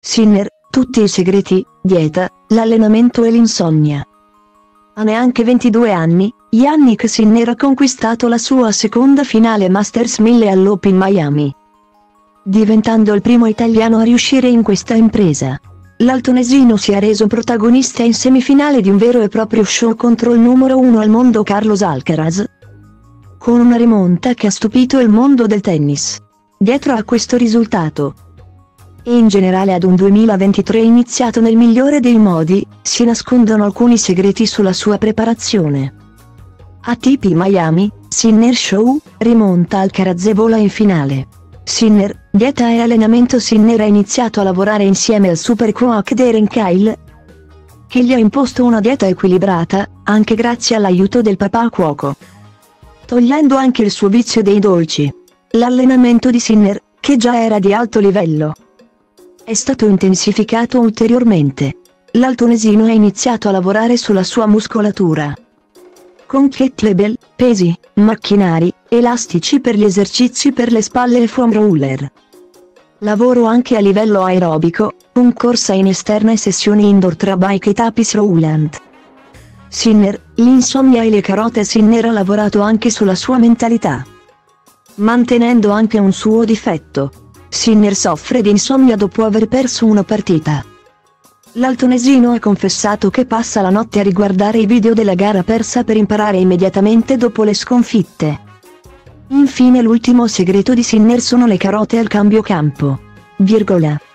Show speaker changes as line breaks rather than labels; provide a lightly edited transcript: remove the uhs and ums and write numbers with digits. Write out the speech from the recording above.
Sinner, tutti i segreti, dieta, l'allenamento e l'insonnia. A neanche 22 anni, Jannik Sinner ha conquistato la sua seconda finale Masters 1000 all'Open Miami, diventando il primo italiano a riuscire in questa impresa. L'altonesino si è reso protagonista in semifinale di un vero e proprio show contro il numero 1 al mondo Carlos Alcaraz, con una rimonta che ha stupito il mondo del tennis. Dietro a questo risultato, e in generale ad un 2023 iniziato nel migliore dei modi, si nascondono alcuni segreti sulla sua preparazione. ATP Miami, Sinner Show, rimonta Alcaraz e vola in finale. Sinner, dieta e allenamento. Sinner ha iniziato a lavorare insieme al super coach Darren Cahill, che gli ha imposto una dieta equilibrata, anche grazie all'aiuto del papà cuoco, togliendo anche il suo vizio dei dolci. L'allenamento di Sinner, che già era di alto livello, è stato intensificato ulteriormente. L'altonesino ha iniziato a lavorare sulla sua muscolatura, con kettlebell, pesi, macchinari, elastici per gli esercizi per le spalle e foam roller. Lavoro anche a livello aerobico, con corsa in esterna e sessioni indoor tra bike e tapis roulant. Sinner, l'insonnia e le carote. Sinner ha lavorato anche sulla sua mentalità, mantenendo anche un suo difetto. Sinner soffre di insonnia dopo aver perso una partita. L'altonesino ha confessato che passa la notte a riguardare i video della gara persa per imparare immediatamente dopo le sconfitte. Infine l'ultimo segreto di Sinner sono le carote al cambio campo. Virgola.